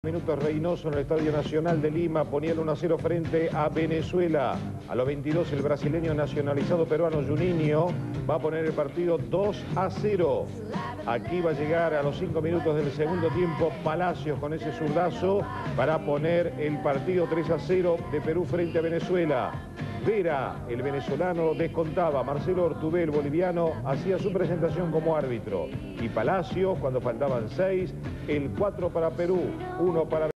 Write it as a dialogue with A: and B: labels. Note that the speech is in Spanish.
A: Minutos Reynoso en el Estadio Nacional de Lima ponía el 1-0 frente a Venezuela. A los 22 el brasileño nacionalizado peruano Juninho va a poner el partido 2-0. Aquí va a llegar a los 5 minutos del segundo tiempo Palacios con ese zurdazo para poner el partido 3-0 de Perú frente a Venezuela. Vera, el venezolano, descontaba. Marcelo Ortubé, el boliviano, hacía su presentación como árbitro. Y Palacios, cuando faltaban 6, el 4 para Perú, 1 para Venezuela.